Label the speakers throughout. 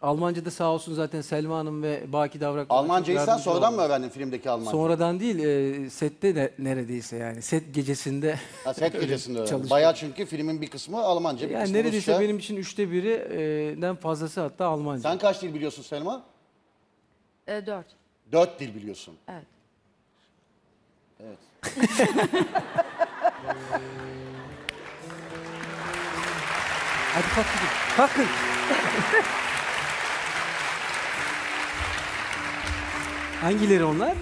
Speaker 1: Almanca'da sağ olsun zaten Selma Hanım ve Baki Davrak.
Speaker 2: Almancayı sen sonradan mı öğrendin filmdeki Almanca?
Speaker 1: Sonradan değil, sette de neredeyse yani. Set gecesinde.
Speaker 2: Ha, set gecesinde öğrendin. Bayağı çünkü filmin bir kısmı Almanca, bir
Speaker 1: Yani
Speaker 2: kısmı
Speaker 1: neredeyse
Speaker 2: Rusça.
Speaker 1: benim için 1/3'den fazlası hatta Almanca.
Speaker 2: Sen kaç dil biliyorsun Selma?
Speaker 3: 4.
Speaker 2: 4 dil biliyorsun.
Speaker 3: Evet.
Speaker 2: Evet.
Speaker 1: Hadi kalkın. Kalkın. Hangileri onlar?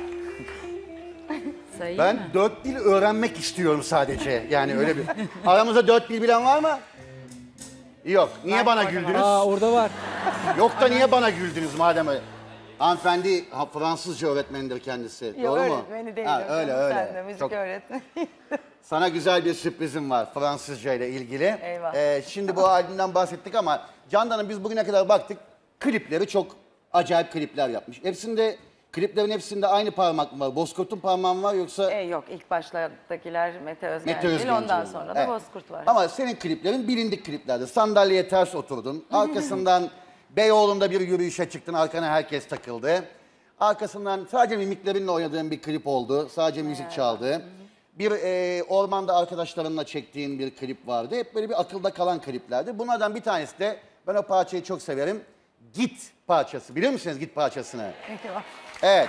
Speaker 3: Sayayım
Speaker 2: Ben
Speaker 3: mı?
Speaker 2: 4 dil öğrenmek istiyorum sadece. Yani öyle bir... Aramızda 4 dil bilen var mı? Yok. Niye bana güldünüz?
Speaker 1: Aa, orada var.
Speaker 2: Yok da niye bana güldünüz madem öyle? Hanımefendi Fransızca öğretmenidir kendisi.
Speaker 4: Yok,
Speaker 2: Doğru mu?
Speaker 4: öğretmeni değil.
Speaker 2: Ha, öyle öyle.
Speaker 4: Sen de müzik
Speaker 2: Çok-
Speaker 4: öğretmeni.
Speaker 2: Sana güzel bir sürprizim var Fransızca ile ilgili.
Speaker 4: Eyvah.
Speaker 2: Şimdi bu albümden bahsettik ama Candan'ın biz bugüne kadar baktık. Klipleri çok acayip klipler yapmış. Kliplerin hepsinde aynı parmak mı var? Bozkurt'un parmağı mı var yoksa...
Speaker 4: Yok, ilk başlardakiler Mete Özgen
Speaker 2: Mete
Speaker 4: değil,
Speaker 2: Özgenci
Speaker 4: ondan
Speaker 2: oldu.
Speaker 4: sonra da
Speaker 2: Evet.
Speaker 4: Bozkurt var.
Speaker 2: Ama senin kliplerin bilindik kliplerdi. Sandalyeye ters oturdun. Arkasından Beyoğlu'nda bir yürüyüşe çıktın. Arkana herkes takıldı. Arkasından sadece mimiklerinle oynadığın bir klip oldu. Sadece müzik çaldı. Bir ormanda arkadaşlarınla çektiğin bir klip vardı. Hep böyle bir akılda kalan kliplerdi. Bunlardan bir tanesi de ben o parçayı çok severim. Git parçası. Biliyor musunuz Git parçasını? Evet,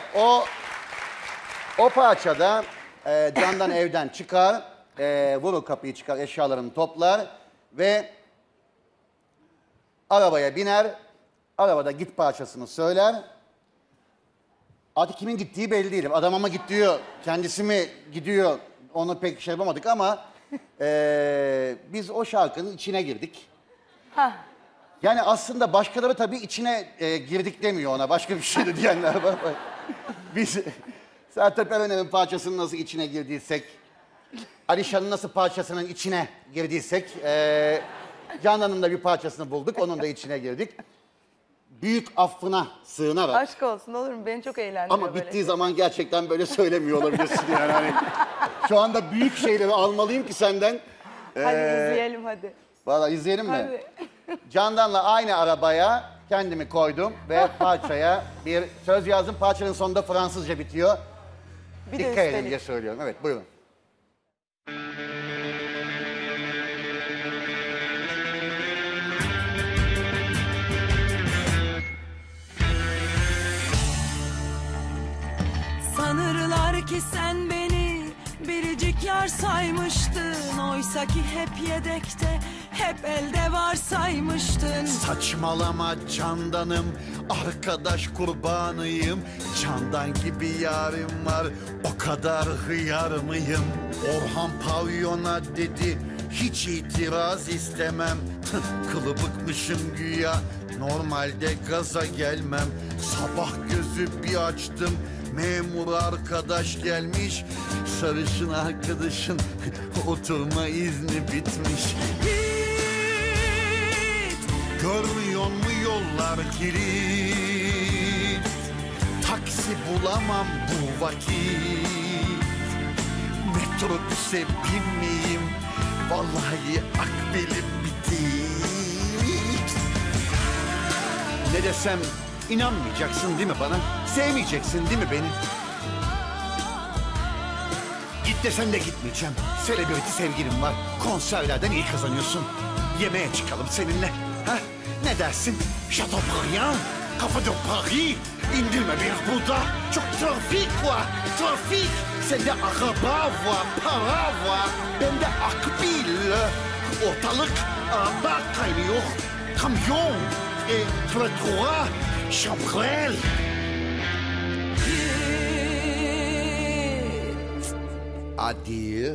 Speaker 2: o parçada Candan evden çıkar, vurur kapıyı çıkar, eşyalarını toplar ve arabaya biner, arabada Git parçasını söyler. Artık kimin gittiği belli değil. Adam ama git diyor, kendisi mi gidiyor onu pek şey yapamadık ama biz o şarkının içine girdik.
Speaker 4: Hah.
Speaker 2: Yani aslında başkaları tabii içine girdik demiyor ona. Başka bir şey de diyenler var. Biz Sertab Erener'in parçasının nasıl içine girdiysek, Alişan'ın nasıl parçasının içine girdiysek, Canan'ın da bir parçasını bulduk, onun da içine girdik. Büyük affına sığınarak.
Speaker 4: Aşk olsun, olur mu? Beni çok eğlendiriyor
Speaker 2: Ama
Speaker 4: böyle.
Speaker 2: bittiği zaman gerçekten böyle söylemiyor olabilirsin yani. Hani, şu anda büyük şeyleri almalıyım ki senden.
Speaker 4: Hadi izleyelim hadi.
Speaker 2: Vallahi izleyelim mi?
Speaker 4: Hadi.
Speaker 2: Candan'la aynı arabaya kendimi koydum ve parçaya bir söz yazdım. Parçanın sonunda Fransızca bitiyor.
Speaker 4: Bir de
Speaker 2: Dikkat edin
Speaker 4: üstelik.
Speaker 2: diye söylüyorum. Evet, buyurun.
Speaker 5: Sanırlar ki sen beni biricik yar saymıştın. Oysa ki hep yedekte, hep elde var saymıştın.
Speaker 6: Saçmalama Candan'ım, arkadaş kurbanıyım. Candan gibi yarim var, o kadar hıyar mıyım? Orhan pavyona dedi, hiç itiraz istemem. Kılı bıkmışım güya, normalde gaza gelmem. Sabah gözü bir açtım, memur arkadaş gelmiş. Sarışın arkadaşın oturma izni bitmiş. Görmüyor mu yollar kilit? Taksi bulamam bu vakit. Metrobüse binmeyeyim, vallahi akbelim bitti. Ne desem inanmayacaksın değil mi bana? Sevmeyeceksin değil mi beni? Git desen de gitmeyeceğim. Selebriti sevgilim var. Konserlerden iyi kazanıyorsun. Yemeğe çıkalım seninle. Ha? Ne dersin? Chateaubriand, Café de Paris. İndirme bir burada. Çok trafik var. Trafik. Sende araba var, para var. Bende akbil. Ortalık araba kaynıyor. Kamyon. Trottoir. Chambrel. Adieu.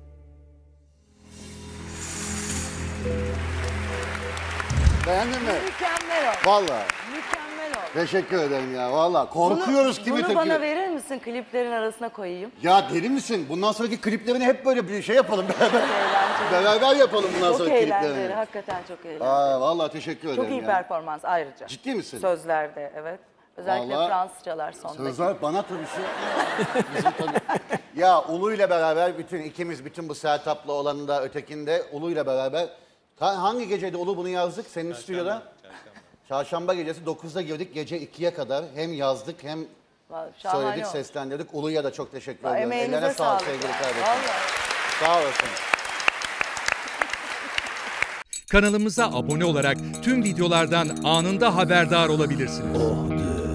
Speaker 2: Beğendin mi?
Speaker 4: Mükemmel oldu.
Speaker 2: Vallahi.
Speaker 4: Mükemmel oldu.
Speaker 2: Teşekkür ederim ya. Vallahi korkuyoruz kimi
Speaker 4: Bunu bana
Speaker 2: tepki.
Speaker 4: verir misin? Kliplerin arasına koyayım.
Speaker 2: Ya deli misin? Bundan sonraki kliplerini hep böyle bir şey yapalım.
Speaker 4: Eğlenceli.
Speaker 2: Beraber yapalım bundan
Speaker 4: Çok
Speaker 2: sonraki
Speaker 4: eğlenceli.
Speaker 2: kliplerini.
Speaker 4: Hakikaten çok eğlenceli.
Speaker 2: Vallahi teşekkür ederim
Speaker 4: Çok iyi
Speaker 2: ya.
Speaker 4: performans ayrıca.
Speaker 2: Ciddi misin?
Speaker 4: Sözlerde, evet. Özellikle
Speaker 2: Vallahi
Speaker 4: Fransızcalar sondaki.
Speaker 2: Sözler bana tabii Ya Ulu ile beraber bütün bu Sertab'la olanında ötekinde Ulu ile beraber hangi geceydi Ulu bunu yazdık senin stüdyoda? Çarşamba gecesi 9'da girdik, gece 2'ye kadar hem yazdık hem
Speaker 4: Şahane
Speaker 2: söyledik,
Speaker 4: olmuş.
Speaker 2: seslendirdik. Ulu'ya da çok teşekkür ediyorum.
Speaker 4: Emeğinize
Speaker 2: Ellerine sağlık
Speaker 4: sağlık.
Speaker 2: sevgili
Speaker 4: ya.
Speaker 2: kardeşim.
Speaker 4: Vallahi.
Speaker 2: Sağ olasın.
Speaker 7: Kanalımıza abone olarak tüm videolardan anında haberdar olabilirsiniz.